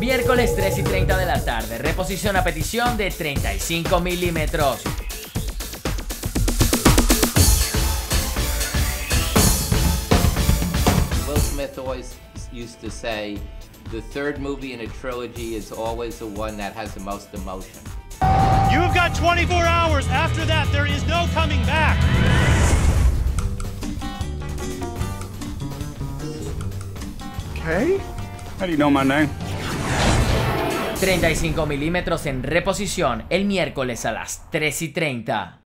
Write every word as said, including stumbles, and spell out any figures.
Miércoles tres y treinta de la tarde, reposición a petición de treinta y cinco milímetros. Will Smith always used to say, the third movie in a trilogy is always the one that has the most emotion. You have got twenty-four hours. After that, there is no coming back. Okay. How do you know my name? treinta y cinco milímetros en reposición el miércoles a las tres y treinta.